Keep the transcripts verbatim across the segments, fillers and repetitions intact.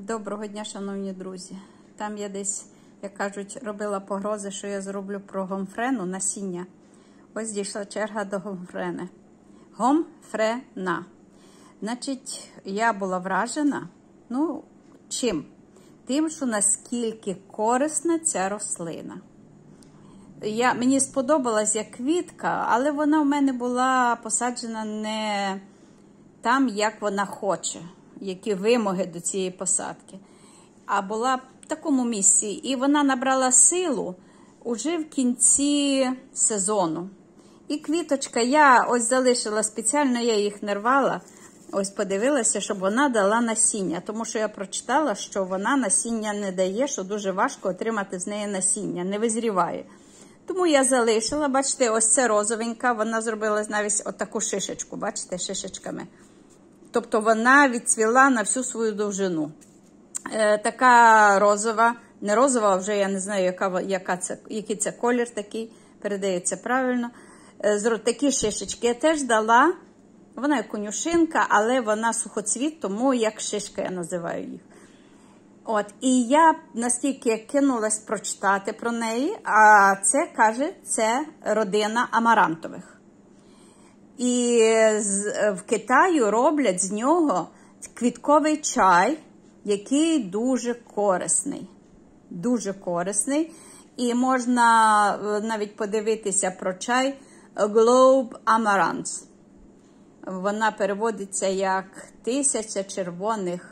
Доброго дня, шановні друзі. Там я десь, як кажуть, робила погрози, що я зроблю про гомфрену насіння. Ось дійшла черга до гомфрени. Гомфрена. Значить, я була вражена, ну, чим? Тим, що наскільки корисна ця рослина. Я, мені сподобалась як квітка, але вона в мене була посаджена не там, як вона хоче, які вимоги до цієї посадки, а була в такому місці. І вона набрала силу уже в кінці сезону. І квіточка, я ось залишила спеціально, я їх не рвала, ось подивилася, щоб вона дала насіння. Тому що я прочитала, що вона насіння не дає, що дуже важко отримати з неї насіння, не визріває. Тому я залишила, бачите, ось це розовенька, вона зробила навіть отаку шишечку, бачите, шишечками. Тобто вона відцвіла на всю свою довжину. Е, така розова, не розова, а вже я не знаю, яка, яка це, який це колір такий, передається правильно. Е, такі шишечки я теж дала, вона як конюшинка, але вона сухоцвіт, тому як шишка я називаю їх. От, і я настільки кинулась прочитати про неї, а це, каже, це родина амарантових. І в Китаю роблять з нього квітковий чай, який дуже корисний. Дуже корисний. І можна навіть подивитися про чай Globe Amaranth. Вона переводиться як тисяча червоних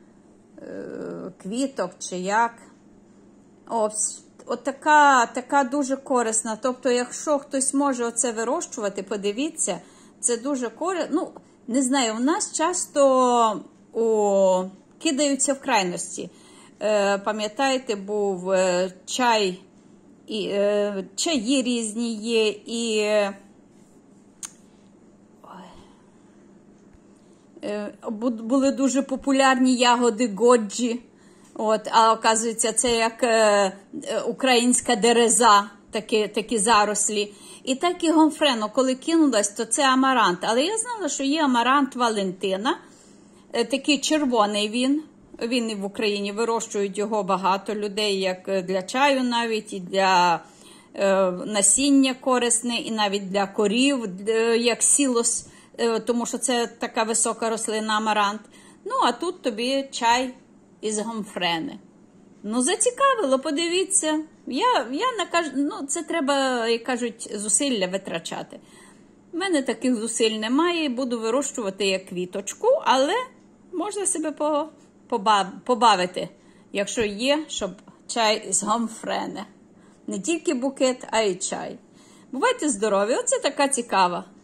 квіток чи як. Ось. От така, така дуже корисна. Тобто, якщо хтось може оце вирощувати, подивіться, це дуже корисно. Ну, не знаю, у нас часто о, кидаються в крайності. Е, пам'ятаєте, був е, чай, і, е, чаї різні є, і е, е, були дуже популярні ягоди годжі. От, а оказується, це як е, українська дереза, такі, такі зарослі. І так і гомфрену, коли кинулась, то це амарант. Але я знала, що є амарант Валентина, е, такий червоний він. Він і в Україні вирощують його багато людей, як для чаю навіть, і для е, насіння корисне, і навіть для корів, е, як сілос, е, тому що це така висока рослина амарант. Ну, а тут тобі чай із гомфрени. Ну, зацікавило, подивіться. Я, я не кажу, ну, це треба, як кажуть, зусилля витрачати. У мене таких зусиль немає, буду вирощувати як квіточку, але можна себе по, побав, побавити, якщо є, щоб чай з гомфрени. Не тільки букет, а й чай. Бувайте здорові, оце така цікава.